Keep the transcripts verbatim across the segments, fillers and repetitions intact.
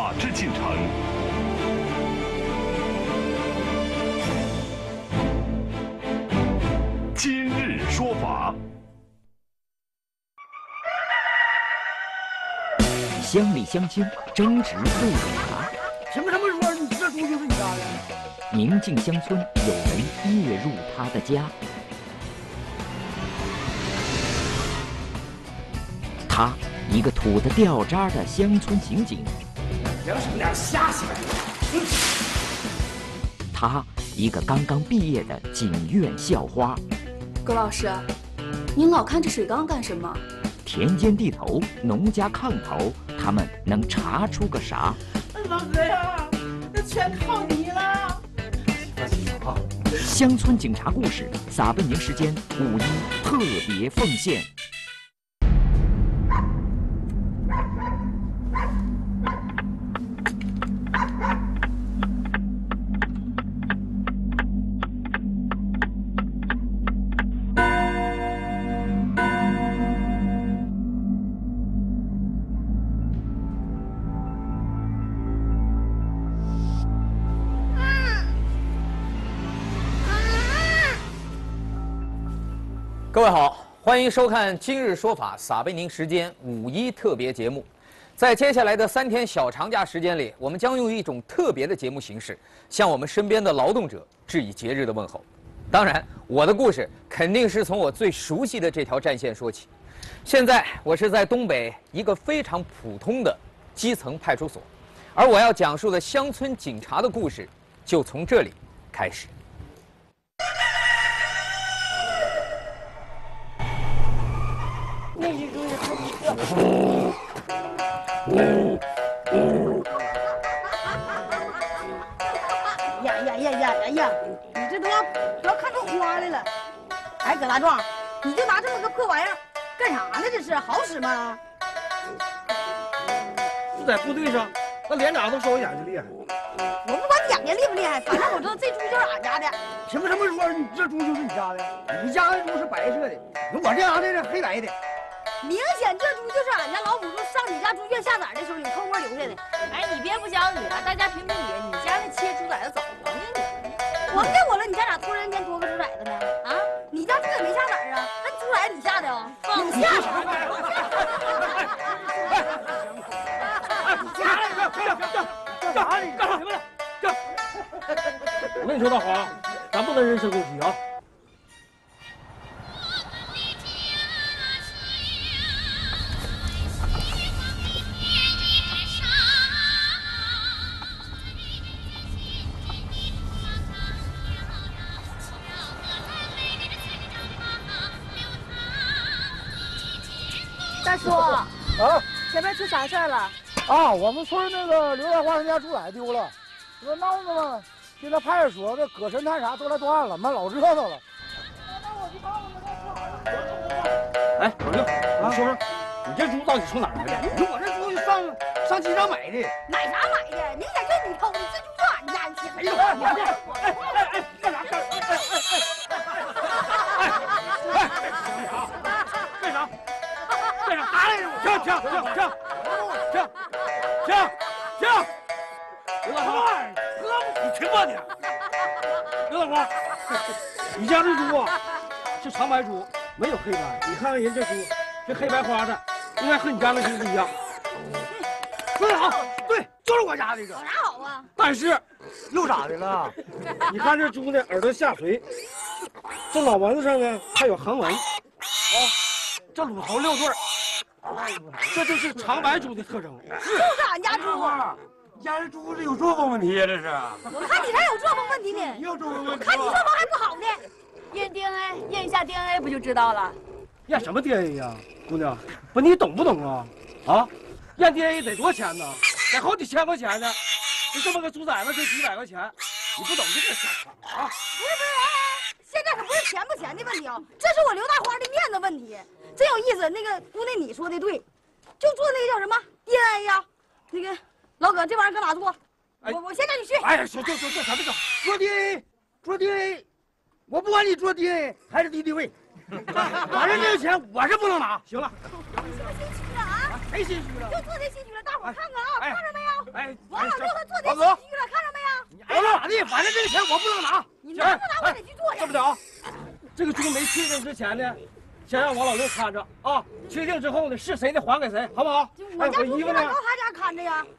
法治进程。今日说法。 乡里乡亲争执为警察。 什么什么说你这猪就是你家的？ 宁静乡村有人夜入他的家。 他，一个土得掉渣的乡村刑警。 两手两瞎起来。 他，一个刚刚毕业的警院校花。 葛老师，您老看这水缸干什么？ 田间地头，农家炕头，他们能查出个啥？ 老哥呀，那全靠你了。 啊！ 乡村警察故事，撒贝宁时间五一特别奉献。 各位好，欢迎收看《今日说法》撒贝宁时间五一特别节目。在接下来的三天小长假时间里，我们将用一种特别的节目形式，向我们身边的劳动者致以节日的问候。当然，我的故事肯定是从我最熟悉的这条战线说起。现在我是在东北一个非常普通的基层派出所，而我要讲述的乡村警察的故事，就从这里开始。 呀呀呀呀呀呀！你这都要都要看出花来了。哎，葛大壮，你就拿这么个破玩意儿干啥呢？这是好使吗？ 在部队上，那连长都说我眼睛厉害。 我不管你眼睛厉不厉害，反正我知道这猪就是俺家的。 什么什么说你这猪就是你家的？你家的猪是白色的，我这家的是黑白的。 明显这猪就是俺家老母猪上你家猪圈下崽的时候你偷摸留下的。 哎，你别不讲理了，大家评评理，你家那切猪崽子早黄呢你？ 黄给我了，你家咋突然间多个猪崽子呢？啊，你家猪也没下崽啊？那猪崽子你下的啊？你下的？ 干啥呢？干啥？干啥呢？干什么呢？干！我跟你说，大黄，咱不能人身攻击啊！ 大叔， 啊， 前面出啥事儿了？ 啊，我们村那个刘大花人家猪崽丢了，这闹着嘛。现在派出所这葛神探啥都来断案了，妈老热闹了。 那我去帮我们那哎，老六，你说说，你这猪到底从哪儿来的？你说我这猪上上机场买的。 买啥买的？明显就是你偷的，这猪是俺家的。 哎呦，哎哎哎，干啥干？哎哎哎哎，干啥？干啥？打来着！停停停停停停停！刘大花，你听吧你！刘大花，你家这猪啊是长白猪，没有黑白。你看看人这猪，这黑白花的，应该和你家那猪不一样。说得好，对，就是我家这个。 有啥好啊？ 但是又咋的了？你看这猪的耳朵下垂，这脑门子上呢还有横纹，啊，这乳头六对儿，这就是长白猪的特征。 就是俺家猪。 你家这猪是有作风问题呀？这是？ 我看你才有作风问题呢。 有作风问题。 看你作风还不好呢。 验 D N A， 验一下 D N A 不就知道了？ 验什么 D N A 呀，姑娘？不，你懂不懂啊？啊，验 D N A 得多少钱呢？得好几千块钱呢。就这么个猪崽子就几百块钱，你不懂就别瞎扯啊！ 不是不是，现在可不是钱不钱的问题啊，这是我刘大花的面子问题。真有意思，那个姑娘你说的对，就做那个叫什么 D N A 呀？那个老葛，这玩意儿搁哪做？我我先让你去。 哎呀，行行行行，咱们走，做 D N A， 做 D N A， 我不管你做 D N A 还是敌敌畏，反正这个钱我是不能拿。行了， 行行去了啊！ 谁心虚了？ 就做这心虚了，大伙儿看看啊， 哎看着没有？ 哎， 王老六他做这王哥， 心虚了，看着没有？ 哎咋的？反正这个钱我不能拿。 你拿不拿我得去做去。 这么的啊，这个猪没确定之前呢，先让王老六看着啊，确定之后呢，是谁的还给谁，好不好？ 我家我衣服呢猪不能到？他家看着呀。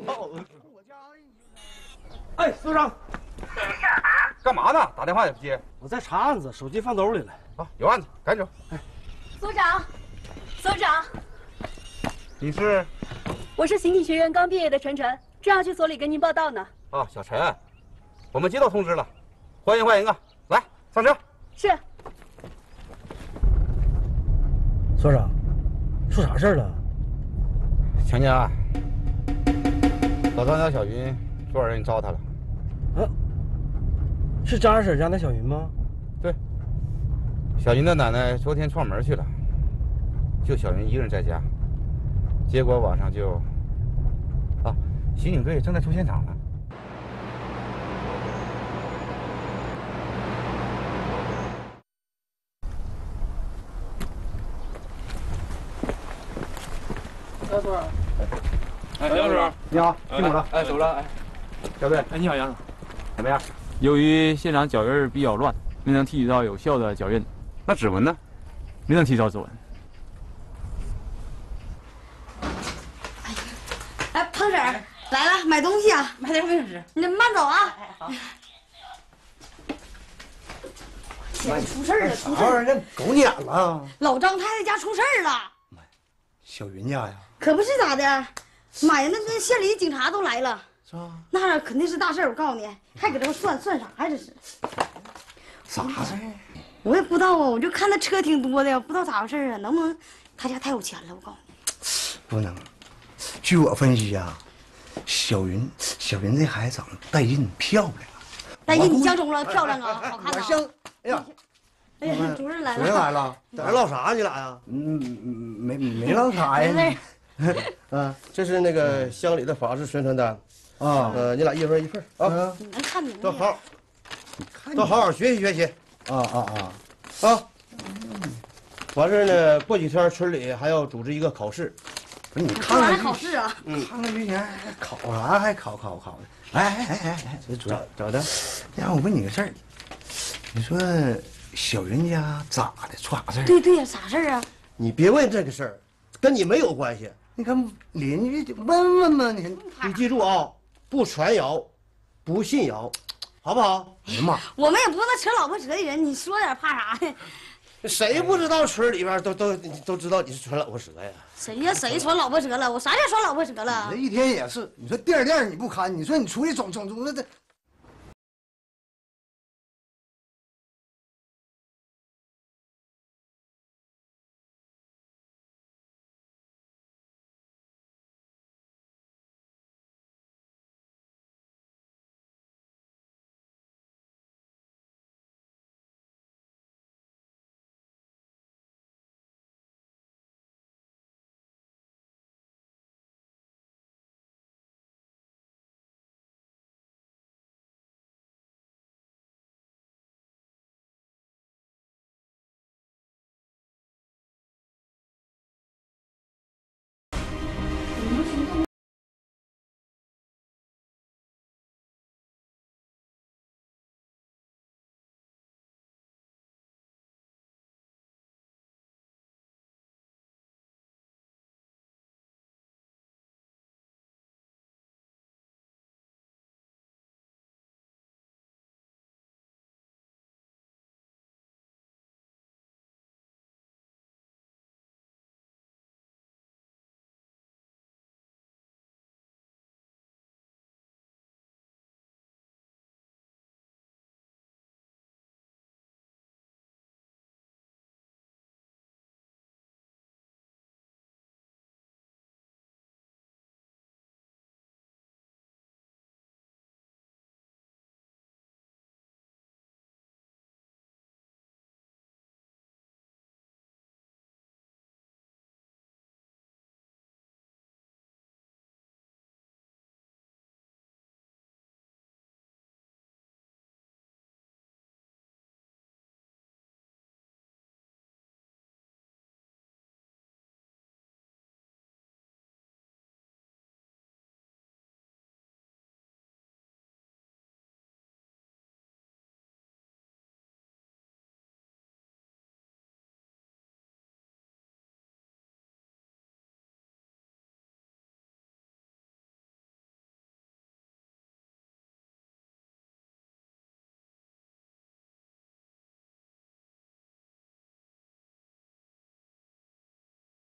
哎，司长， 干嘛呢？打电话也不接。 我在查案子，手机放兜里了。 啊，有案子，赶紧走。哎， 所长，所长， 你是？ 我是刑警学院刚毕业的陈晨，正要去所里跟您报道呢。 啊，小陈，我们接到通知了，欢迎欢迎啊！来，上车。 是。 所长，出啥事儿了？ 强奸案。老张家小云昨晚让你糟蹋了。 啊，是张二婶家那小云吗？ 对。小云的奶奶昨天串门去了，就小云一个人在家。结果晚上就，啊，刑警队正在出现场呢。 哎，所长。 哎，杨主任， 你好，辛苦了。 哎，走了。哎， 小队。 哎，你好，杨总。 怎么样？ 由于现场脚印比较乱，没能提取到有效的脚印。 那指纹呢？ 没能提到指纹。 哎，胖婶儿来了，买东西啊， 买点卫生纸。 你慢走啊。 哎，好。 出事儿了，出事儿了！ 这狗撵了。 老张太太家出事儿了。 小云家呀？ 可不是咋的，妈呀，那那县里警察都来了， 是吧？ 那肯定是大事儿。我告诉你，还搁这算算啥呀？这是啥事儿？ 我也不知道啊，我就看那车挺多的，不知道咋回事啊？能不能他家太有钱了？我告诉你， 不能。据我分析呀，小云，小云这孩子长得带劲漂亮。 带劲，你相中了？漂亮啊，好看啊！ 像，哎呀， 哎呀，主任来了。 主任来了，在这唠啥？你俩呀？嗯，没没唠啥呀？啊， 这是那个乡里的法制宣传单， 啊， 呃，你俩一人一份啊。 你能看明白？ 都好，都好好学习学习。 啊啊啊！ 啊，完事呢，过几天村里还要组织一个考试。 不是你看看考试啊？ 嗯， 看看之前考啥还考考考的？哎哎哎哎哎，这主任咋的？ 让我问你个事儿，你说小云家咋的？出啥事儿？ 对对呀，啥事儿啊？ 你别问这个事儿，跟你没有关系。 你看邻居问问吧，你你记住啊，不传谣，不信谣，好不好？ 哎呀妈！ 我们也不是那扯老婆舌的人，你说点怕啥呀？ 谁不知道村里边都都都知道你是传老婆舌呀？ 谁呀？谁传老婆舌了？我啥叫传老婆舌了？ 这一天也是，你说店店你不看，你说你出去总总总的这。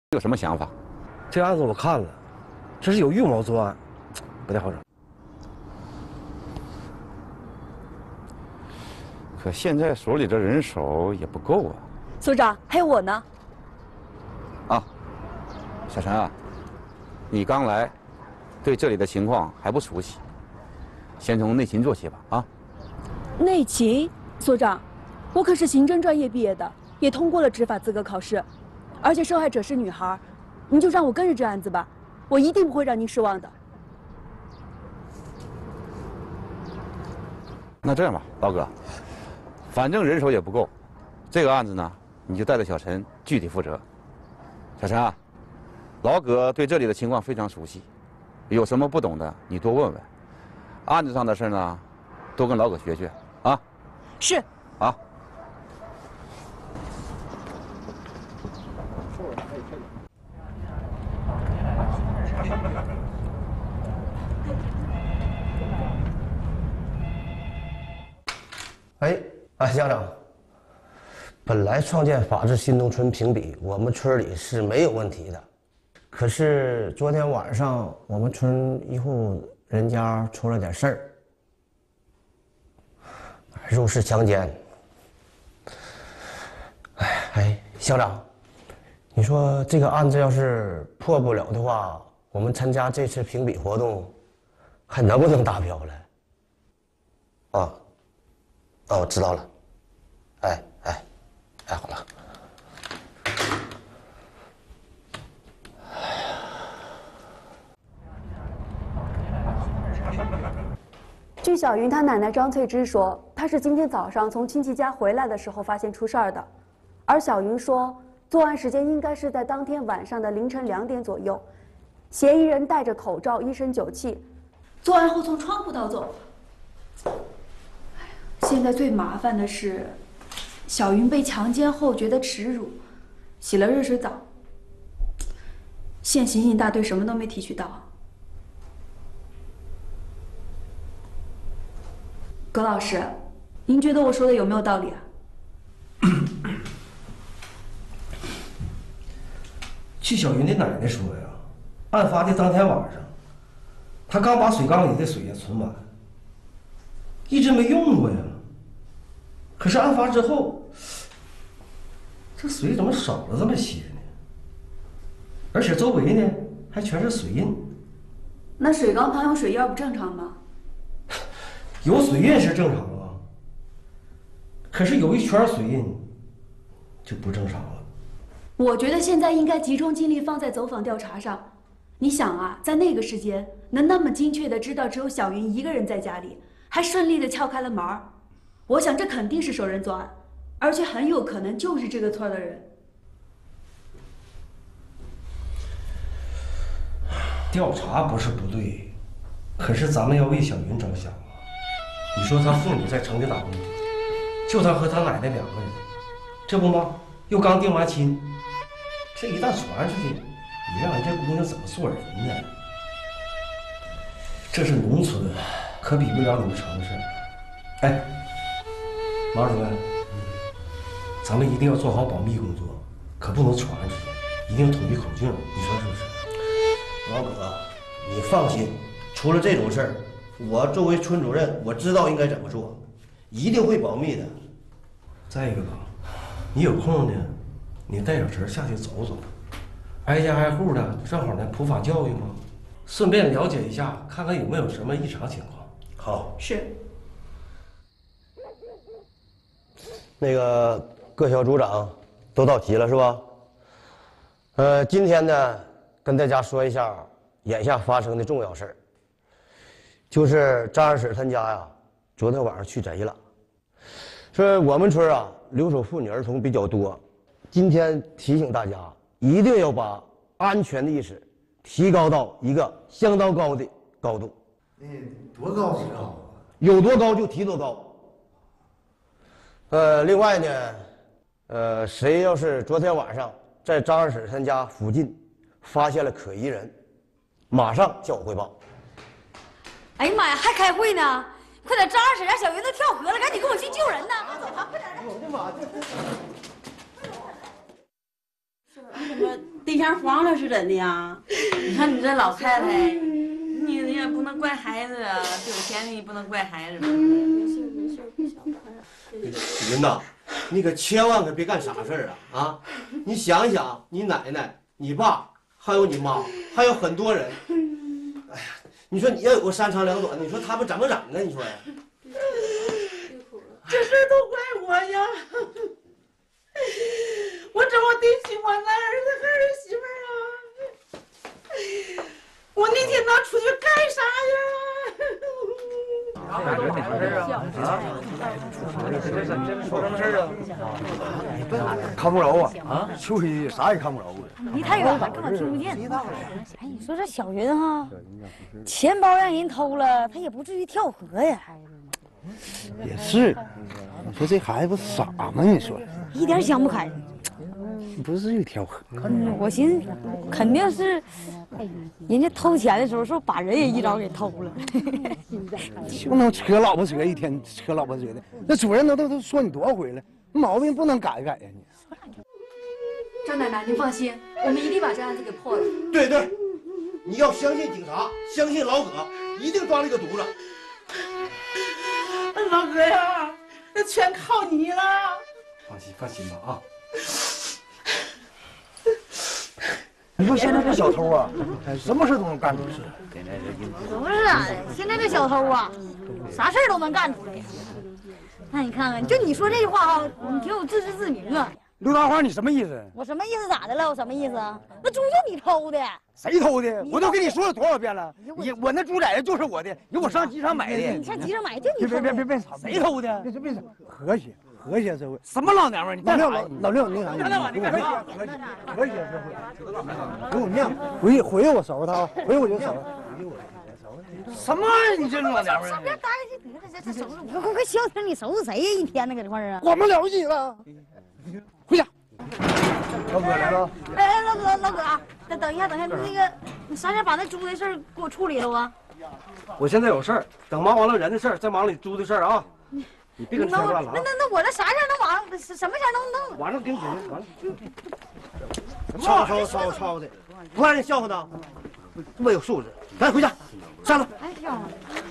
有什么想法？ 这案子我看了，这是有预谋作案，不太好整。 可现在所里的人手也不够啊。 所长，还有我呢。 啊，小陈啊，你刚来，对这里的情况还不熟悉，先从内勤做起吧。啊。 内勤，所长，我可是刑侦专业毕业的，也通过了执法资格考试，而且受害者是女孩，您就让我跟着这案子吧，我一定不会让您失望的。 那这样吧，老葛，反正人手也不够，这个案子呢，你就带着小陈具体负责。小陈啊，老葛对这里的情况非常熟悉，有什么不懂的你多问问，案子上的事呢，多跟老葛学学啊。 是。 好。 哎，哎，乡长，本来创建法治新农村评比，我们村里是没有问题的。可是昨天晚上，我们村一户人家出了点事儿，入室强奸。哎哎，乡长，你说这个案子要是破不了的话，我们参加这次评比活动，还能不能达标了？啊。哦，我知道了。哎哎哎，好了。 据小云她奶奶张翠芝说，她是今天早上从亲戚家回来的时候发现出事儿的，而小云说，作案时间应该是在当天晚上的凌晨两点左右，嫌疑人戴着口罩，一身酒气，作案后从窗户逃走。现在最麻烦的是，小云被强奸后觉得耻辱，洗了热水澡。县刑警大队什么都没提取到。葛老师，您觉得我说的有没有道理啊？ 据小云的奶奶说呀，案发的当天晚上，她刚把水缸里的水呀存完，一直没用过呀。可是案发之后，这水怎么少了这么些呢？而且周围呢还全是水印。 那水缸旁有水印不正常吗？ 有水印是正常啊，可是有一圈水印就不正常了。 我觉得现在应该集中精力放在走访调查上。你想啊，在那个时间能那么精确的知道只有小云一个人在家里，还顺利的撬开了门儿。我想这肯定是熟人作案，而且很有可能就是这个村的人。 调查不是不对，可是咱们要为小云着想啊。你说他父母在城里打工，就他和他奶奶两个人，这不吗？又刚定完亲，这一旦传出去，你让人这姑娘怎么做人呢？这是农村，可比不了你们城市。哎。马主任，咱们一定要做好保密工作，可不能传出去，一定统一口径，你说是不是？ 老葛，你放心，出了这种事儿，我作为村主任，我知道应该怎么做，一定会保密的。 再一个吧，你有空呢，你带小陈下去走走，挨家挨户的，正好呢普法教育嘛，顺便了解一下，看看有没有什么异常情况。 好， 是。 那个各小组长都到齐了是吧？呃，今天呢，跟大家说一下眼下发生的重要事儿，就是张二婶他家呀，昨天晚上去贼了。说我们村啊，留守妇女儿童比较多，今天提醒大家，一定要把安全的意识提高到一个相当高的高度。 那多高是高啊？ 有多高就提多高。呃，另外呢，呃，谁要是昨天晚上在张二婶他家附近发现了可疑人，马上向我汇报。 哎呀妈呀，还开会呢！快点，张二婶让小云都跳河了，赶紧跟我去救人呢！走吧，快点！ 我的妈！ 你怎么对象黄了是怎的呀？你看你这老太太，你你也不能怪孩子啊，有钱你不能怪孩子。没事没事，不小看。 云呐，你可千万可别干傻事啊！啊，你想想，你奶奶、你爸，还有你妈，还有很多人。哎呀，你说你要有个三长两短，你说他们怎么整呢？你说呀？ 这事都怪我呀！我怎么对不起我那儿子和儿媳妇啊？我那天他出去干啥呀？ 啥事啊？说什么事啊？看不着啊！啊，就是啥也看不着啊！ 离太远了，根本听不见。哎，你说这小云哈，钱包让人偷了，他也不至于跳河呀。 也是，你说这孩子傻吗？你说， 一点想不开。 不至于跳河。 嗯，我寻思肯定是人家偷钱的时候，是不是把人也一招给偷了？ 就能扯老婆扯一天，扯老婆扯的。那主任都都都说你多少回了，毛病不能改改呀你。 张奶奶，您放心，我们一定把这案子给破了。 对对，你要相信警察，相信老葛，一定抓这个犊子。 老葛呀，那全靠你了。 放心放心吧啊！你说现在这小偷啊，什么事都能干出事。 不是啊，现在这小偷啊，啥事儿都能干出来。那你看看，就你说这话啊，你挺有自知之明啊。 刘大花，你什么意思？ 我什么意思？咋的了？我什么意思啊？那猪就你偷的。 谁偷的？我都跟你说了多少遍了，你我那猪崽子就是我的，你我上集场买的。 你上集场买就你偷的。 别别别别，谁偷的？别别和谐和谐社会。什么老娘们儿？你老六老老六，你看，你看，和谐和谐社会。给我面子，回回我收拾他啊！回我就收拾。什么玩意儿？你这老娘们儿？ 别搭理你，别这这收拾，快快快消停！你收拾谁呀？一天呢搁这块儿啊？ 管不了你了。回家。 老葛来了。 哎哎，老葛老葛啊，等等一下，等一下，那个你啥时候把那猪的事儿给我处理了啊？ 我现在有事儿，等忙完了人的事儿，再忙你猪的事儿啊。你别跟添乱了啊。 那那那我这啥事儿能忙？什么事儿能能？ 完了给你解决完了。 吵吵吵吵的，不让人笑话呢，这么有素质。来回家，上来。 哎呀！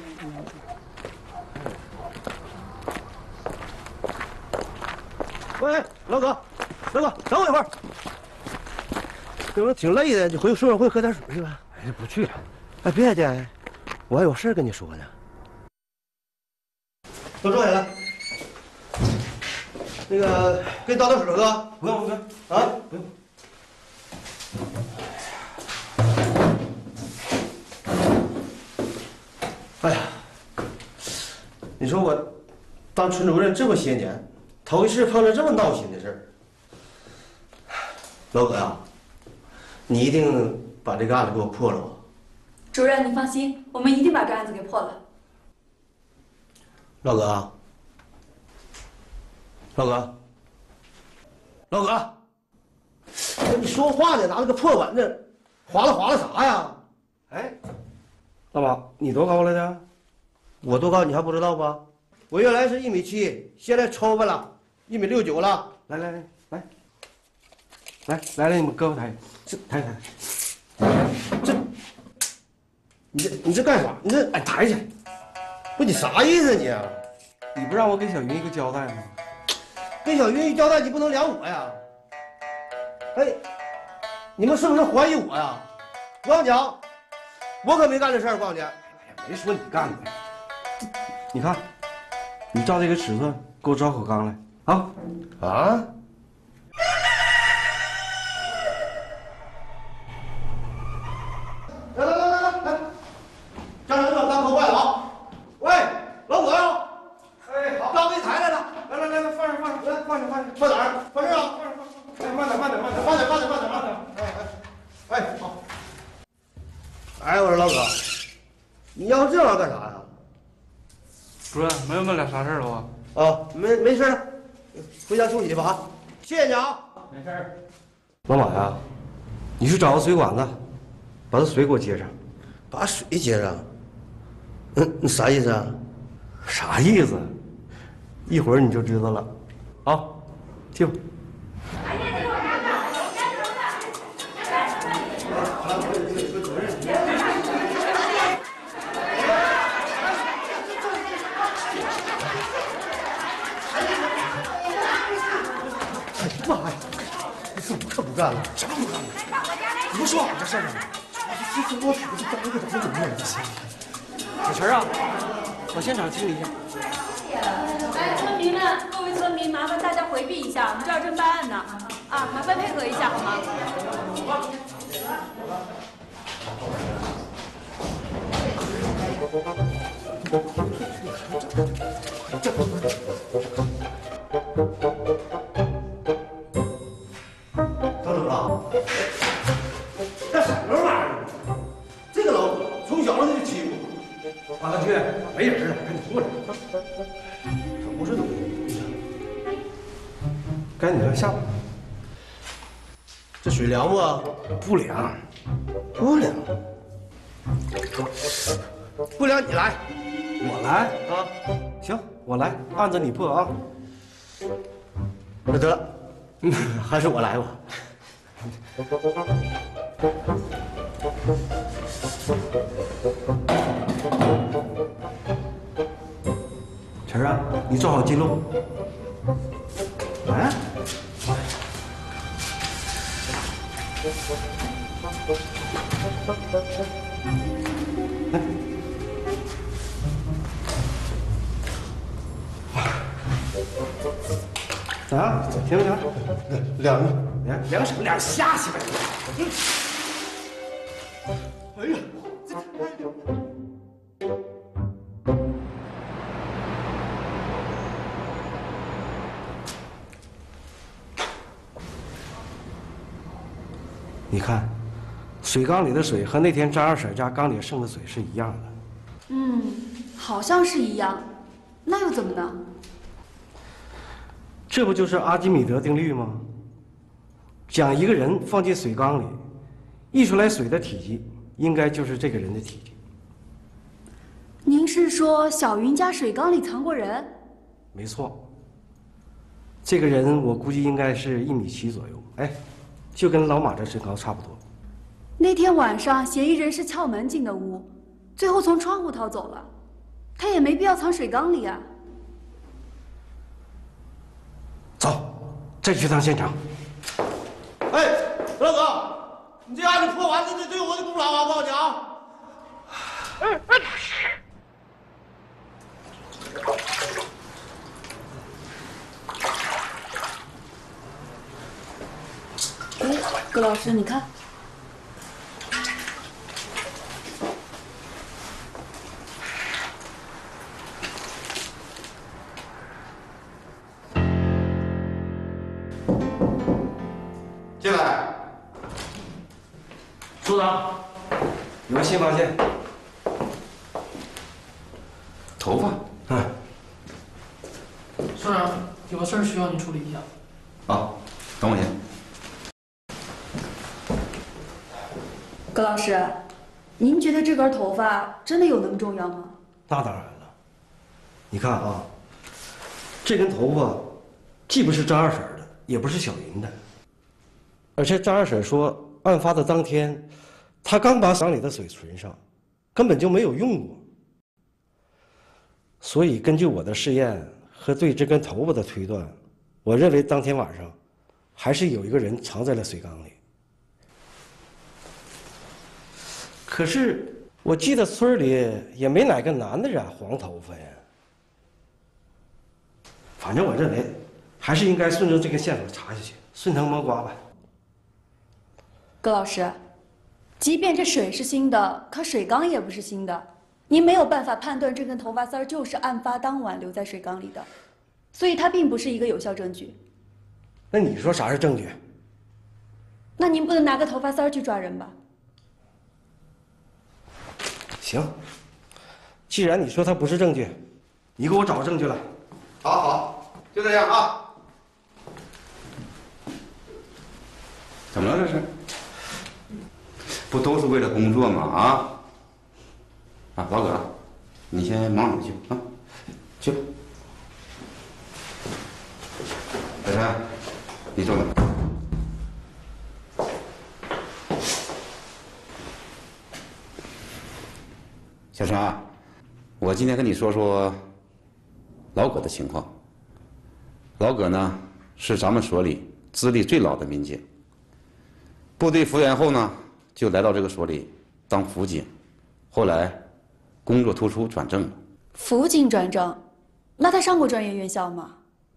喂，老葛，老葛，等我一会儿。我挺累的，你回宿舍会喝点水去吧？ 哎，不去了。 哎，别介，我还有事跟你说呢。都坐下来。那个，给你倒点水喝。 不用不用啊，不用。哎呀，你说我当村主任这么些年，头一次碰着这么闹心的事儿。老葛呀，你一定把这个案子给我破了吧？ 主任，您放心，我们一定把这案子给破了。 老葛，老葛，老葛，跟你说话呢，拿那个破碗子划拉划拉啥呀？ 哎，大妈，你多高了呢？ 我多高你还不知道吧？我原来是一米七，现在抽吧了，一米六九了。 来来来来，来来来，你们胳膊抬，这抬抬。 这，你这你这干啥？你这哎抬起来，不你啥意思你？ 你不让我给小云一个交代吗？ 跟小云一交代，你不能量我呀！哎，你们是不是怀疑我呀？我跟你讲，我可没干这事儿，我告诉你。 哎呀，没说你干的。你看，你照这个尺寸给我找口缸来啊！ 啊！来来来来来来，张成这缸口坏了啊！喂，老葛呀！ 哎，好， 缸给你抬来了。 来来来来，放上放上，来放上放上， 放哪儿？放这儿啊！ 哎，慢点慢点慢点慢点慢点慢点慢点！哎哎哎，好。哎，我说老葛，你要这玩意儿干啥呀？ 主任，没有没俩啥事儿了吧？ 啊，没没事了，回家休息吧啊！谢谢你啊。 没事儿。老马呀，你去找个水管子，把这水给我接上。 把水接上？嗯，你啥意思啊？ 啥意思？一会儿你就知道了。啊，去吧。 妈呀！是我可不干了，什么不干了？你不说好这事儿吗？这这我腿子脏了，怎么怎么样就行。小陈啊，把现场清理一下。 哎，村民们，各位村民，麻烦大家回避一下，我们这儿正办案呢。啊，麻烦配合一下好吗？ 张主任，干什么玩意儿？这个老狗从小他就欺负我，马大去，没人了，赶紧出来。这不是东西，该你了，下吧。这水凉不？不凉，不凉，不凉你来，我来啊，行，我来，案子你破啊。那得了，嗯，还是我来吧。晨儿啊，你照好记录。来。来。咋样？行不行？两个，两两个什么？两瞎鸡巴！哎呀，这太凉了。你看，水缸里的水和那天张二婶家缸里剩的水是一样的。 嗯，好像是一样，那又怎么呢？ 这不就是阿基米德定律吗？将一个人放进水缸里，溢出来水的体积应该就是这个人的体积。 您是说小云家水缸里藏过人？ 没错。这个人我估计应该是一米七左右，哎，就跟老马这身高差不多。 那天晚上，嫌疑人是撬门进的屋，最后从窗户逃走了，他也没必要藏水缸里啊。 走，再去趟现场。 哎，老哥，你这案子破完，这这对我的功劳啊，报你啊！哎哎。 哎，葛老师，你看。 进来。 组长，有个新发现。 头发。 嗯。 所长，有个事儿需要你处理一下。 啊，等我一下。 葛老师，您觉得这根头发真的有那么重要吗？ 那当然了。你看啊，这根头发既不是张二婶的，也不是小云的。而且张二婶说，案发的当天，她刚把缸里的水存上，根本就没有用过。所以根据我的试验和对这根头发的推断，我认为当天晚上，还是有一个人藏在了水缸里。可是我记得村里也没哪个男的染黄头发呀。反正我认为，还是应该顺着这个线索查下去，顺藤摸瓜吧。 葛老师，即便这水是新的，可水缸也不是新的，您没有办法判断这根头发丝儿就是案发当晚留在水缸里的，所以它并不是一个有效证据。 那你说啥是证据？ 那您不能拿个头发丝儿去抓人吧？ 行，既然你说它不是证据，你给我找证据来。 好好，就这样啊。怎么了这是？不都是为了工作吗？啊？啊，老葛，你先忙你去啊，去。小陈，你坐那。 小陈啊，我今天跟你说说老葛的情况。老葛呢是咱们所里资历最老的民警，部队复员后呢就来到这个所里当辅警，后来工作突出转正了。 辅警转正，那他上过专业院校吗？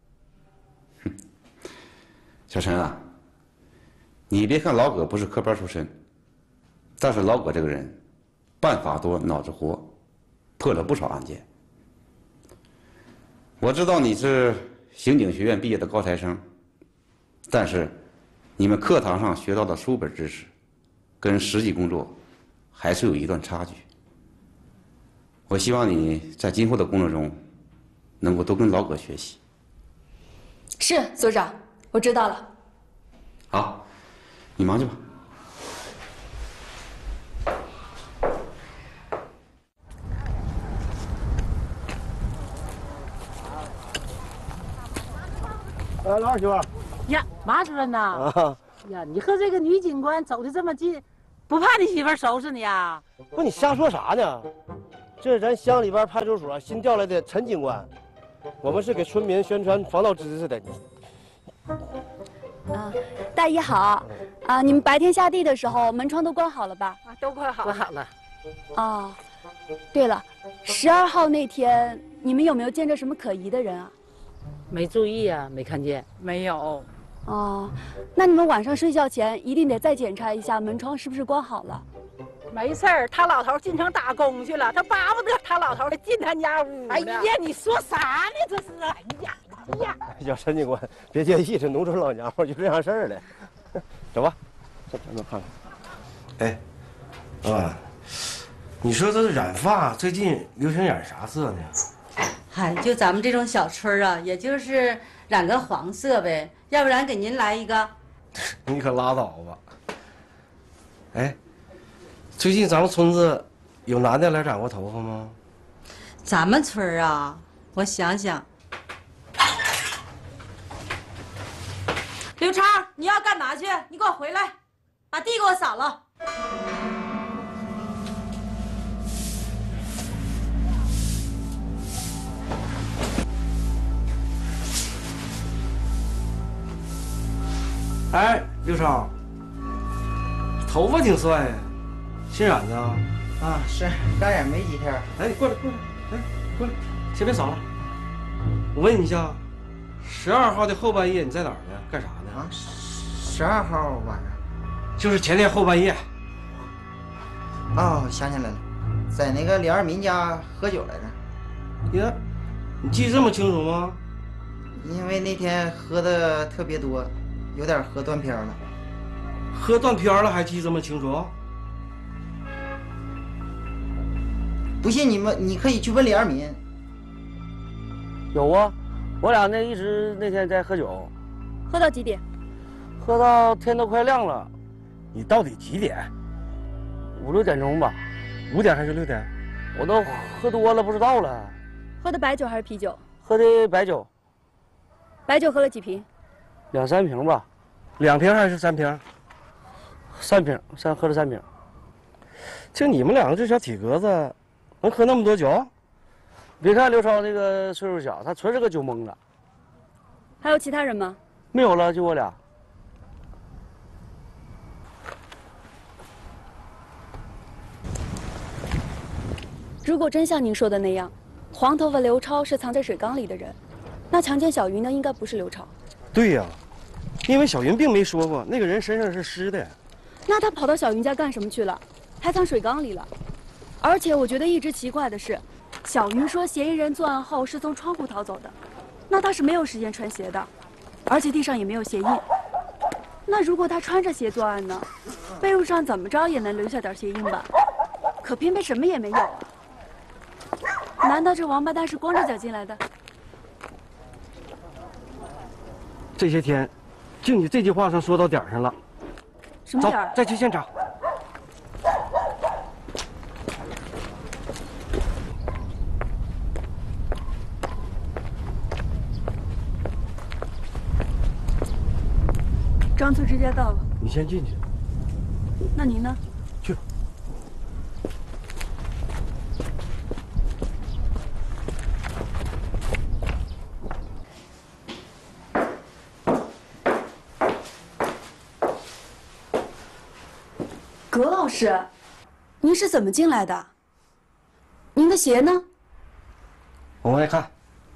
小陈啊，你别看老葛不是科班出身，但是老葛这个人办法多，脑子活，破了不少案件。我知道你是刑警学院毕业的高材生，但是你们课堂上学到的书本知识，跟实际工作还是有一段差距。我希望你在今后的工作中，能够多跟老葛学习。 是所长，我知道了。 好，你忙去吧。 呃，老二媳妇儿。 呀，马主任呐！ 啊。 呀，你和这个女警官走的这么近，不怕你媳妇儿收拾你呀？ 不，你瞎说啥呢？这是咱乡里边派出所新调来的陈警官，我们是给村民宣传防盗知识的。 啊，大姨好。啊，你们白天下地的时候门窗都关好了吧？ 啊，都关好了。关好了。 哦，对了，十二号那天你们有没有见着什么可疑的人啊？ 没注意啊，没看见。没有。 哦，那你们晚上睡觉前一定得再检查一下门窗是不是关好了。 没事儿，他老头进城打工去了，他巴不得他老头进他家屋。哎呀，你说啥呢？这是，哎呀，哎呀！ 小陈警官，别介意，这农村老娘们就这样事儿了。走吧，上前面看看。 哎，老板，你说这染发最近流行染啥色呢？ 嗨，就咱们这种小村啊，也就是染个黄色呗，要不然给您来一个。 你可拉倒吧。哎。最近咱们村子有男的来染过头发吗？ 咱们村啊，我想想。刘超，你要干嘛去？你给我回来，把地给我扫了。 哎，刘超，头发挺帅呀。新染的啊？ 啊，是刚染没几天。 哎，你过来，过来，哎，过来，先别扫了。我问你一下，十二号的后半夜你在哪儿呢？干啥呢？ 啊，十二号晚上， 就是前天后半夜。 哦，想起来了，在那个李二民家喝酒来着。 呀，你记这么清楚吗？ 因为那天喝的特别多，有点喝断片了。 喝断片了还记这么清楚？ 不信你们，你可以去问李二民。 有啊，我俩那一直那天在喝酒， 喝到几点？ 喝到天都快亮了。你到底几点？五六点钟吧。 五点还是六点？ 我都喝多了，不知道了。 喝的白酒还是啤酒？ 喝的白酒。 白酒喝了几瓶？ 两三瓶吧。 两瓶还是三瓶？ 三瓶，三喝了三瓶。 就你们两个这小体格子。能喝那么多酒？ 别看刘超那个岁数小，他纯是个酒蒙子。 还有其他人吗？ 没有了，就我俩。 如果真像您说的那样，黄头发刘超是藏在水缸里的人，那强奸小云的应该不是刘超。 对呀，因为小云并没说过那个人身上是湿的。 那他跑到小云家干什么去了？还藏水缸里了。而且我觉得一直奇怪的是，小云说嫌疑人作案后是从窗户逃走的，那他是没有时间穿鞋的，而且地上也没有鞋印。那如果他穿着鞋作案呢？被褥上怎么着也能留下点鞋印吧？可偏偏什么也没有啊！难道这王八蛋是光着脚进来的？ 这些天，就你这句话上说到点上了。 什么点儿？ 走，再去现场。 张村直接到了。 你先进去。 那您呢？ 去。 葛老师，您是怎么进来的？您的鞋呢？ 往外看。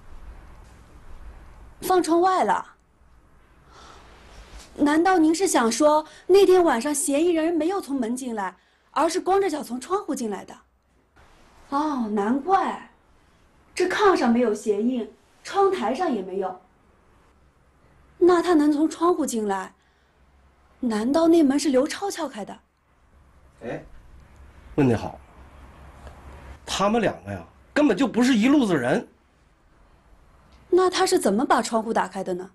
放窗外了。难道您是想说那天晚上嫌疑人没有从门进来，而是光着脚从窗户进来的？哦，难怪，这炕上没有鞋印，窗台上也没有。那他能从窗户进来？难道那门是刘超敲开的？ 哎，问得好。他们两个呀，根本就不是一路子人。 那他是怎么把窗户打开的呢？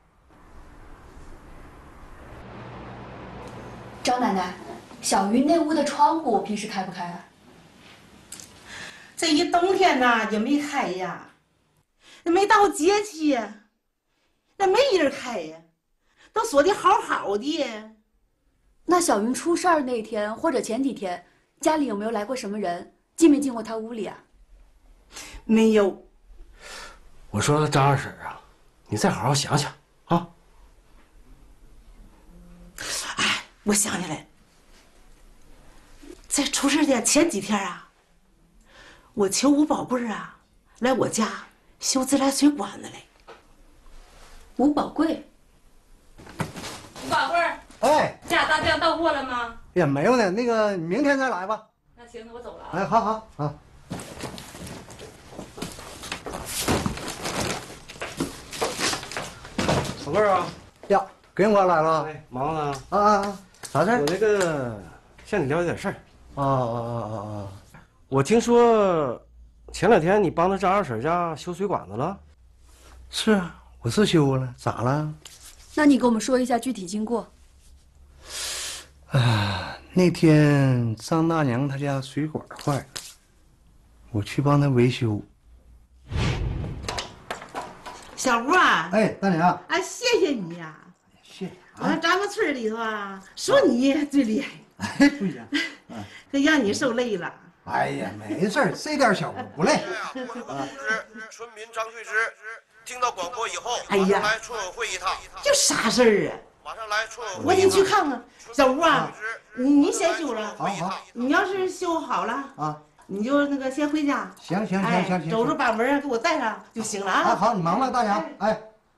张奶奶，小云那屋的窗户平时开不开啊？ 这一冬天呐也没开呀，那没到节气，那没人开呀，都锁的好好的。 那小云出事儿那天或者前几天，家里有没有来过什么人？进没进过她屋里啊？ 没有。 我说张二婶啊，你再好好想想啊。 哎，我想起来，在出事的前几天啊，我求吴宝贵啊来我家修自来水管子来。 吴宝贵， 吴宝贵， 哎， 家大酱到货了吗？ 也没有呢，那个明天再来吧。 那行，那我走了啊。 哎，好好啊。 宝贵啊， 呀，跟我来了。 哎，忙呢？ 啊啊啊！啥事儿？ 我那个向你了解点事儿。 啊啊啊啊啊！ 我听说前两天你帮着张二婶家修水管子了。 是啊，我是修了，咋了？ 那你给我们说一下具体经过。 啊，那天张大娘她家水管坏了，我去帮她维修。 小吴啊， 哎，大娘， 哎，谢谢你呀、 啊！谢谢啊！ 我看咱们村里头啊，说你最厉害， 哎，不行， 可让你受累了。 哎呀，没事儿，这点小不累。 通知村民张翠芝，听到广播以后， 哎呀， 来村委会一趟。 就啥事儿啊？ 马上来村委会。 我得去看看。小吴啊，你你先修了， 好好。 你要是修好了啊，你就那个先回家。 行行行行行， 走着把门给我带上就行了啊。 好，你忙吧，大娘。哎。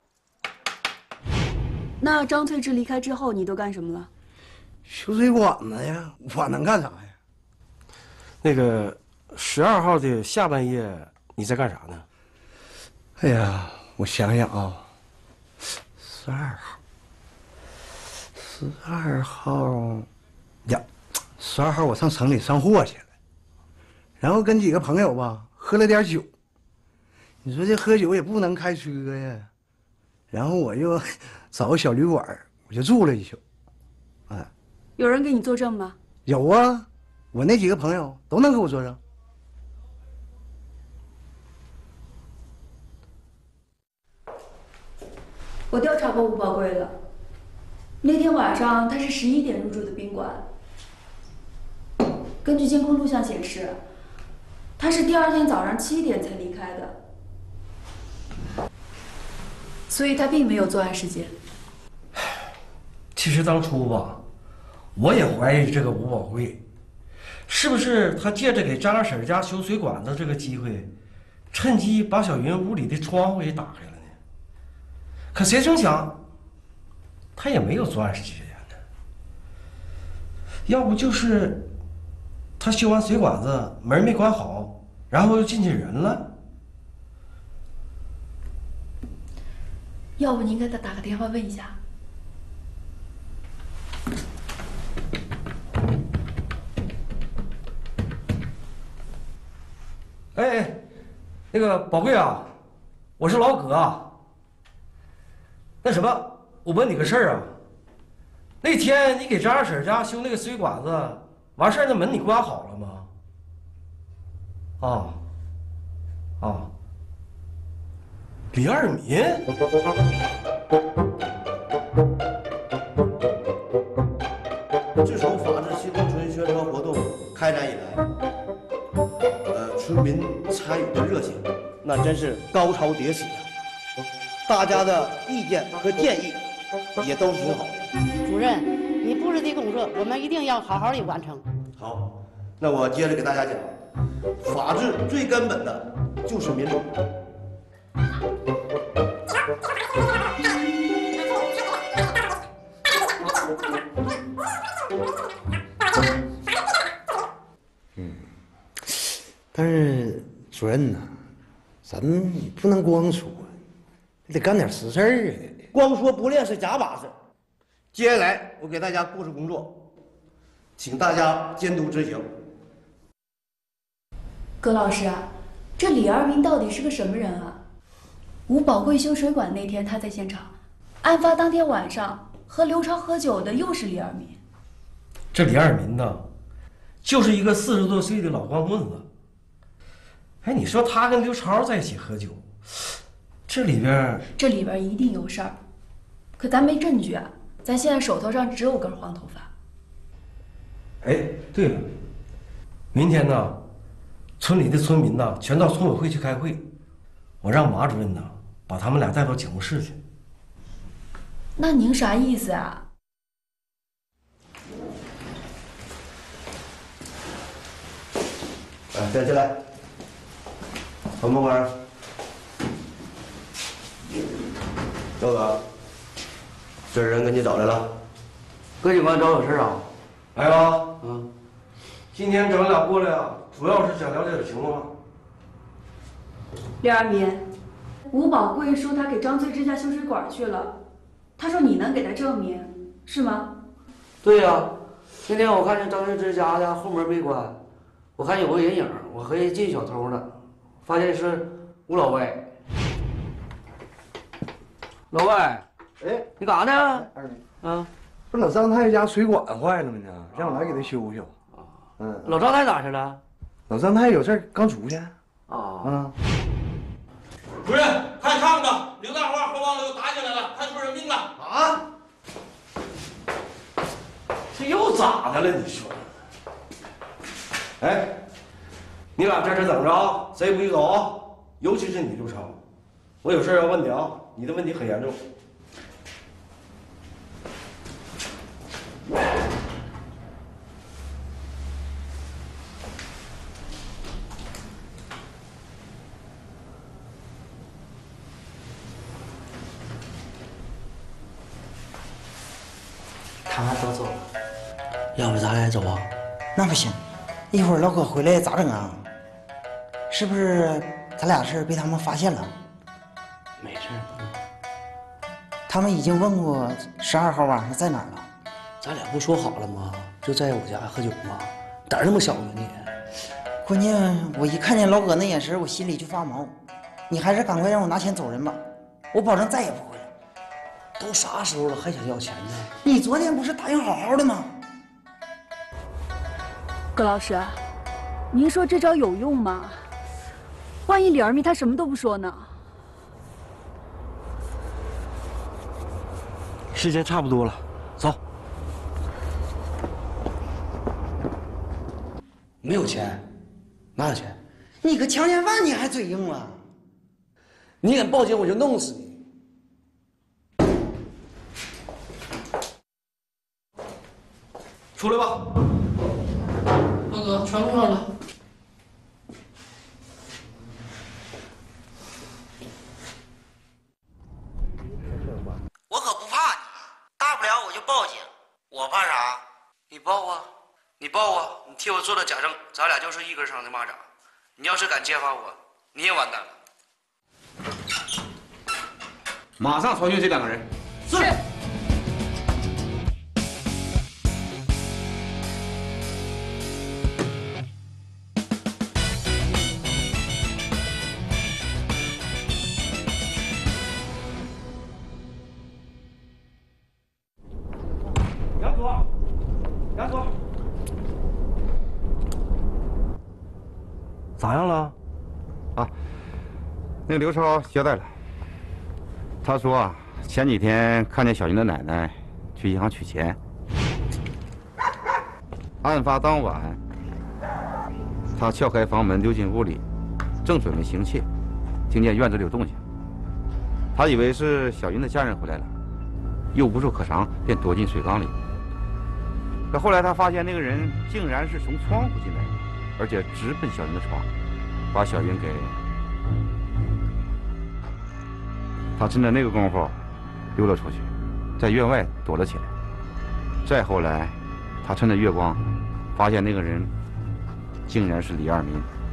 那张翠芝离开之后，你都干什么了？ 修水管子呀，我能干啥呀？ 那个十二号的下半夜你在干啥呢？ 哎呀，我想想啊，十二号，十二号呀，十二号我上城里上货去了，然后跟几个朋友吧喝了点酒。你说这喝酒也不能开车呀，然后我就找个小旅馆，我就住了一宿。哎， 有人给你作证吗？ 有啊。我那几个朋友都能给我作证。 我调查过吴宝贵了，那天晚上他是十一点入住的宾馆。根据监控录像显示，他是第二天早上七点才离开的，所以他并没有作案时间。 其实当初吧，我也怀疑这个吴宝贵。是不是他借着给张二婶家修水管子这个机会，趁机把小云屋里的窗户给打开了呢？可谁成想，他也没有作案时间呢。要不就是他修完水管子门没关好，然后又进去人了。 要不您给他打个电话问一下。 哎，那个宝贵啊，我是老葛啊。那什么，我问你个事儿啊。那天你给张二婶家修那个水管子，完事儿那门你关好了吗？啊，啊，李二民。 自从法治新农村宣传活动开展以来，呃，村民参与的热情，那真是高潮迭起啊！大家的意见和建议也都挺好。 主任，你不是的工作，我们一定要好好的完成。 好，那我接着给大家讲，法治最根本的就是民主。 嗯，但是主任呐，咱不能光说，得干点实事儿啊。 光说不练是假把式。接下来我给大家布置工作，请大家监督执行。 葛老师啊，这李二民到底是个什么人啊？吴宝贵修水管那天他在现场，案发当天晚上和刘超喝酒的又是李二民。 这李二民呢，就是一个四十多岁的老光棍子。哎，你说他跟刘超在一起喝酒，这里边这里边一定有事儿，可咱没证据啊。咱现在手头上只有根黄头发。 哎，对了，明天呢，村里的村民呢全到村委会去开会，我让马主任呢把他们俩带到警务室去。 那您啥意思啊？ 哎，站起来，彭部官，赵哥。这人给你找来了， 葛警官找有事啊？ 来吧。嗯，今天找你俩过来啊，主要是想了解点情况。 李二民，吴宝贵说他给张翠芝家修水管去了，他说你能给他证明，是吗？ 对呀、啊，那天我看见张翠芝家的后门没关，我看有个人影，我合计进小偷了，发现是吴老歪。老歪。 哎， 你干啥呢？ 二明， 啊， 不是老张太太家水管坏了吗？呢，让我来给他修修。嗯， 老张太咋去了？ 老张太有事儿刚出去。 啊。 嗯。 主任，快看吧，刘大花和王柳打起来了，判出人命了。 啊？ 这又咋的了？你说？哎，你俩在这等着啊，谁也不许走啊！尤其是你刘超，我有事要问你啊，你的问题很严重。 他们都走了， 要不咱俩走啊？ 那不行，一会儿老葛回来咋整啊？是不是咱俩事儿被他们发现了？ 没事。 他们已经问过十二号晚上在哪儿了。 咱俩不说好了吗？就在我家喝酒吗？胆儿那么小呢你？ 关键我一看见老葛那眼神，我心里就发毛。你还是赶快让我拿钱走人吧，我保证再也不回来。 都啥时候了，还想要钱呢？ 你昨天不是答应好好的吗？ 葛老师，您说这招有用吗？万一李二民他什么都不说呢？ 时间差不多了，走。 没有钱，哪有钱？ 你个强奸犯，你还嘴硬啊？ 你敢报警，我就弄死你！ 出来吧。 大哥，全录上了。 我可不怕你，大不了我就报警，我怕啥？ 你报啊，你报啊，你替我做了假证，咱俩就是一根绳的蚂蚱。你要是敢揭发我，你也完蛋了。 马上传讯这两个人。 是。 杨组，杨组，咋样了？ 啊，那个刘超交代了，他说啊，前几天看见小云的奶奶去银行取钱，案发当晚，他撬开房门溜进屋里，正准备行窃，听见院子里有动静，他以为是小云的家人回来了，又无处可藏，便躲进水缸里。 可后来他发现那个人竟然是从窗户进来的，而且直奔小云的床，把小云给……他趁着那个功夫溜了出去，在院外躲了起来。再后来，他趁着月光，发现那个人竟然是李二民。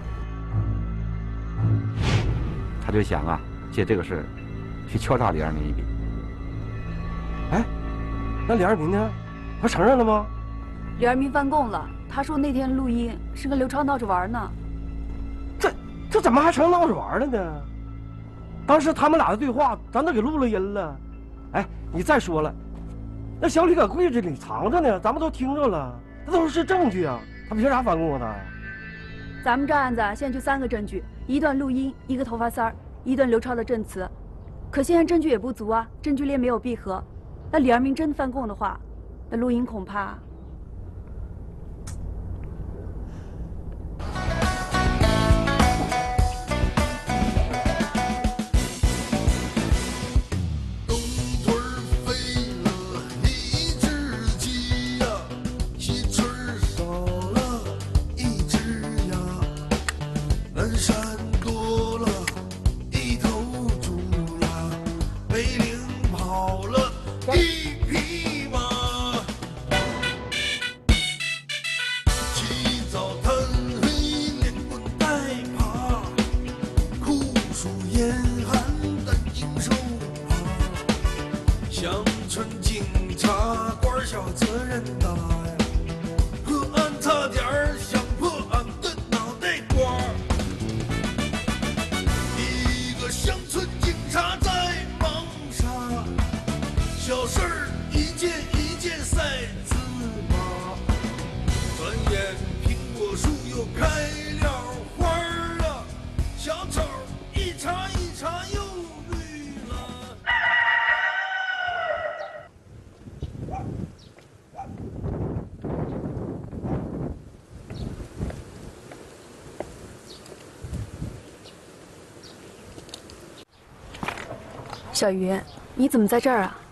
他就想啊，借这个事儿去敲诈李二民一笔。 哎，那李二民呢？他承认了吗？ 李二民翻供了，他说那天录音是跟刘超闹着玩呢。 这这怎么还成闹着玩了呢？当时他们俩的对话，咱都给录了音了。哎，你再说了，那小李搁柜子里藏着呢，咱们都听着了，那都是证据啊！他凭啥翻供啊他？ 咱们这案子现在就三个证据：一段录音，一个头发丝儿，一段刘超的证词。可现在证据也不足啊，证据链没有闭合。那李二民真翻供的话，那录音恐怕……小云，你怎么在这儿啊？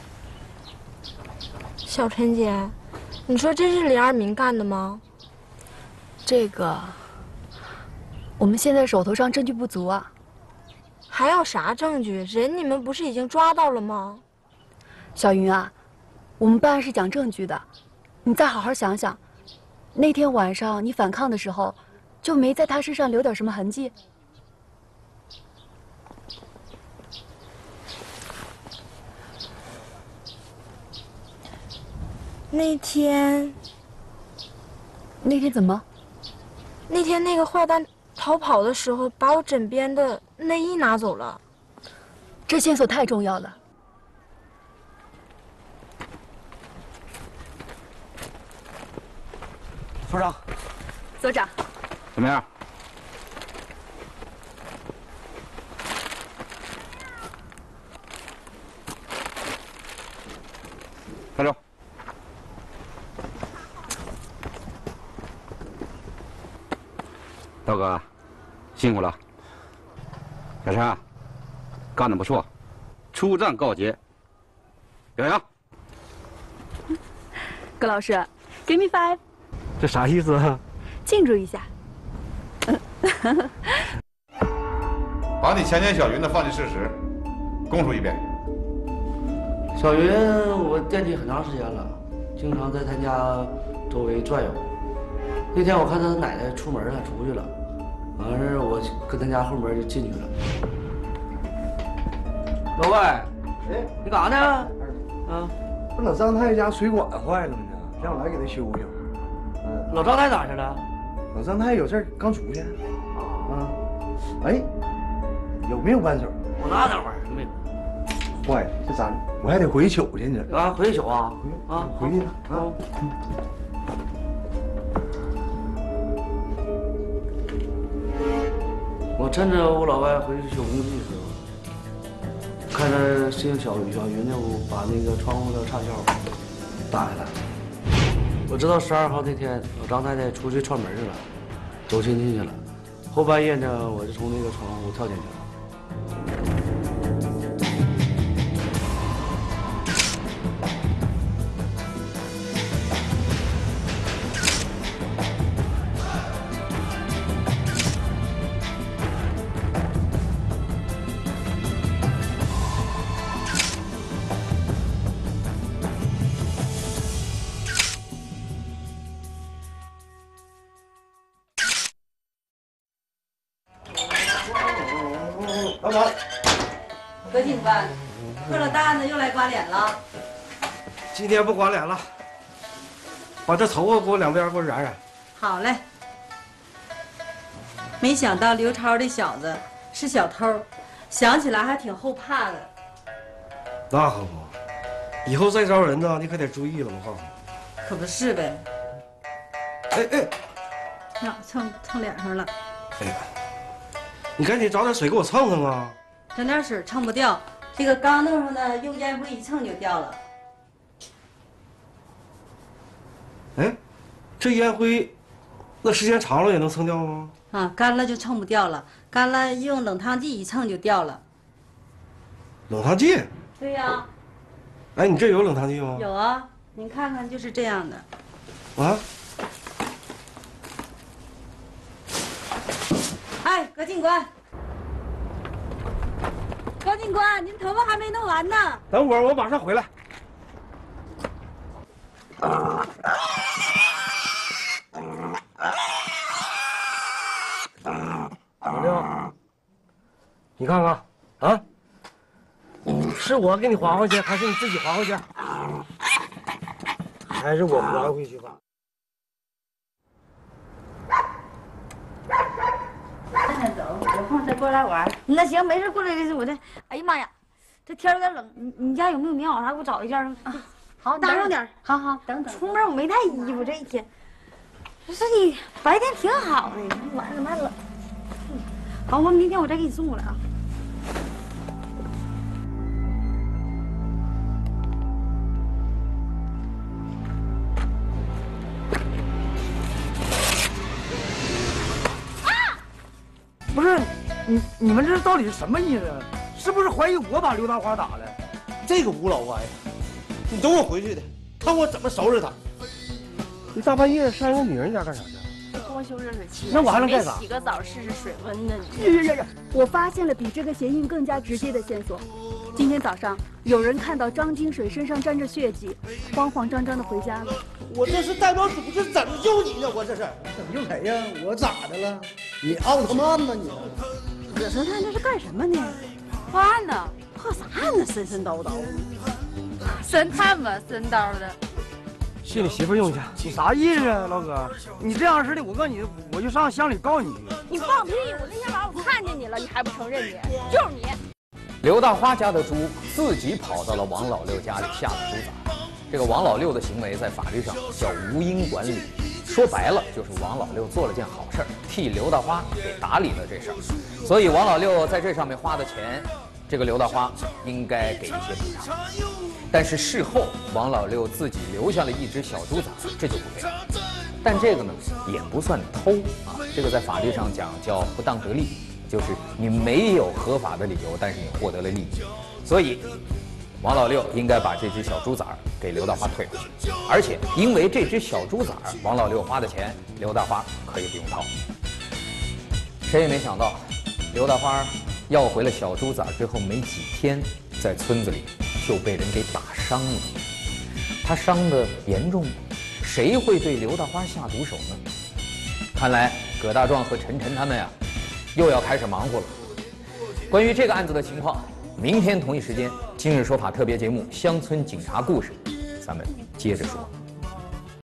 小陈姐，你说这是李二民干的吗？ 这个，我们现在手头上证据不足啊。 还要啥证据？人你们不是已经抓到了吗？ 小云啊，我们办案是讲证据的，你再好好想想，那天晚上你反抗的时候，就没在他身上留点什么痕迹？ 那天， 那天怎么？ 那天那个坏蛋逃跑的时候，把我枕边的内衣拿走了。 这线索太重要了。 所长， 所长， 怎么样？站住！道哥，辛苦了。小陈，干得不错，出战告捷，表扬。 葛老师 ，Give me five。 这啥意思啊？ 庆祝一下。 把你强奸小云的犯罪事实供述一遍。 小云，我惦记很长时间了，经常在他家周围转悠。那天我看他奶奶出门了，出去了，完事我跟他家后门就进去了。老外，哎，你干啥呢？啊， 不，老张太家水管坏了呢，让我来给他修修。 老张太哪去了？ 老张太有事儿刚出去。啊，哎，有没有扳手？ 我哪哪玩儿没有？ 坏了，这咋？我还得回去取去呢。 啊，回去取啊？啊， 回去了啊。 我趁着我老外回去修工具的时候，看着姓小雨小云的屋，把那个窗户的插销打开了。我知道十二号那天老张太太出去串门去了，走亲戚去了。后半夜呢，我就从那个窗户跳进去了。 老板， 何警官，破了大案子又来刮脸了。 今天不刮脸了，把这头发给我两边给我染染。 好嘞。没想到刘超这小子是小偷，想起来还挺后怕的。 那可不，以后再招人呢，你可得注意了，我告诉你。 可不是呗。 哎哎， 呀，蹭蹭脸上了。 哎呀，你赶紧找点水给我蹭蹭啊！ 整点水蹭不掉，这个钢镚上的用烟灰一蹭就掉了。 哎，这烟灰，那时间长了也能蹭掉吗？ 啊，干了就蹭不掉了，干了用冷烫剂一蹭就掉了。 冷烫剂？ 对呀。 哎，你这有冷烫剂吗？ 有啊，您看看，就是这样的。 啊？ 哎，葛警官， 高警官，您头发还没弄完呢。 等会儿，我马上回来。老六，你看看啊，是我给你还回去，还是你自己还回去？还是我还回去吧。 那先走，有空再过来玩。那行，没事，过来就是我这。哎呀妈呀，这天有点冷，你你家有没有棉袄啥？给我找一件。好，搭上点。好好，等等。出门我没带衣服，这一天。不是你白天挺好的，晚上怎么还冷？好，我明天我再给你送过来啊。 不是，你你们这到底是什么意思？是不是怀疑我把刘大花打了？ 这个吴老歪呀，你等我回去的，看我怎么收拾他。 你大半夜上人女人家干啥去？ 装修热水器。 那我还能干啥？ 洗个澡试试水温呢？ 呀呀呀呀！我发现了比这个嫌疑更加直接的线索。今天早上有人看到张金水身上沾着血迹，慌慌张张的回家了。 我这是代表组织拯救你呢，我这是。 拯救谁呀？我咋的了？你奥特曼吗你？ 葛神探这是干什么呢？破案呢？破啥案呢？神神叨叨。 神探吧，神叨的。 借你媳妇用去。 你啥意思啊，老哥？你这样式的，我告诉你，我就上乡里告你去。 你放屁！我那天晚上我看见你了，你还不承认你？就是你。 刘大花家的猪自己跑到了王老六家里下了猪崽。这个王老六的行为在法律上叫无因管理，说白了就是王老六做了件好事儿，替刘大花给打理了这事儿。所以王老六在这上面花的钱，这个刘大花应该给一些补偿。但是事后王老六自己留下了一只小猪崽，这就不对了。但这个呢也不算偷啊，这个在法律上讲叫不当得利，就是你没有合法的理由，但是你获得了利益。所以王老六应该把这只小猪崽给刘大花退回去，而且因为这只小猪崽王老六花的钱，刘大花可以不用掏。谁也没想到，刘大花要回了小猪崽之后没几天，在村子里就被人给打伤了。他伤得严重吗？谁会对刘大花下毒手呢？看来葛大壮和陈晨他们呀，又要开始忙活了。关于这个案子的情况，明天同一时间，今日说法特别节目《乡村警察故事》，咱们接着说。